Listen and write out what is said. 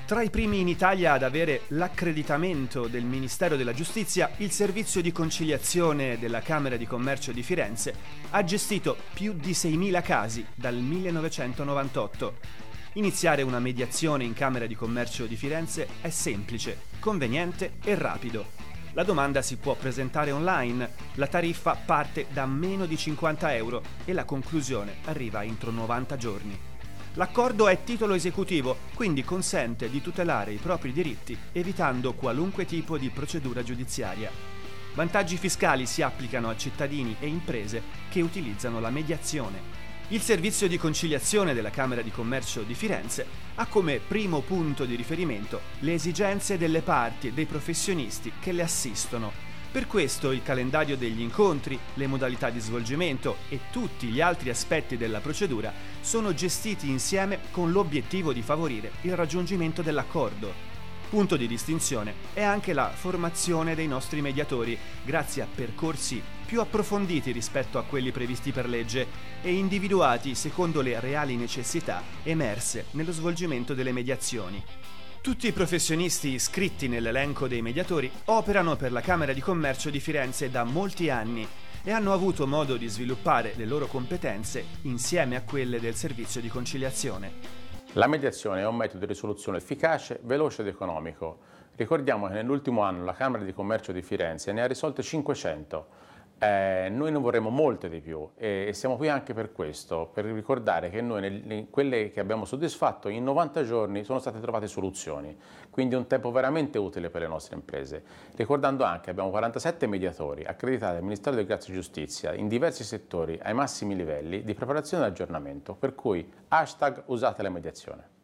Tra i primi in Italia ad avere l'accreditamento del Ministero della Giustizia, il servizio di conciliazione della Camera di Commercio di Firenze ha gestito più di 6.000 casi dal 1998. Iniziare una mediazione in Camera di Commercio di Firenze è semplice, conveniente e rapido. La domanda si può presentare online, la tariffa parte da meno di 50 euro e la conclusione arriva entro 90 giorni. L'accordo è titolo esecutivo, quindi consente di tutelare i propri diritti evitando qualunque tipo di procedura giudiziaria. Vantaggi fiscali si applicano a cittadini e imprese che utilizzano la mediazione. Il servizio di conciliazione della Camera di Commercio di Firenze ha come primo punto di riferimento le esigenze delle parti e dei professionisti che le assistono. Per questo il calendario degli incontri, le modalità di svolgimento e tutti gli altri aspetti della procedura sono gestiti insieme con l'obiettivo di favorire il raggiungimento dell'accordo. Punto di distinzione è anche la formazione dei nostri mediatori, grazie a percorsi più approfonditi rispetto a quelli previsti per legge e individuati secondo le reali necessità emerse nello svolgimento delle mediazioni. Tutti i professionisti iscritti nell'elenco dei mediatori operano per la Camera di Commercio di Firenze da molti anni e hanno avuto modo di sviluppare le loro competenze insieme a quelle del servizio di conciliazione. La mediazione è un metodo di risoluzione efficace, veloce ed economico. Ricordiamo che nell'ultimo anno la Camera di Commercio di Firenze ne ha risolte 500. Noi ne vorremmo molte di più e siamo qui anche per questo, per ricordare che noi, quelle che abbiamo soddisfatto, in 90 giorni sono state trovate soluzioni, quindi un tempo veramente utile per le nostre imprese. Ricordando anche che abbiamo 47 mediatori accreditati al Ministero della Giustizia in diversi settori ai massimi livelli di preparazione e aggiornamento, per cui #usate la mediazione.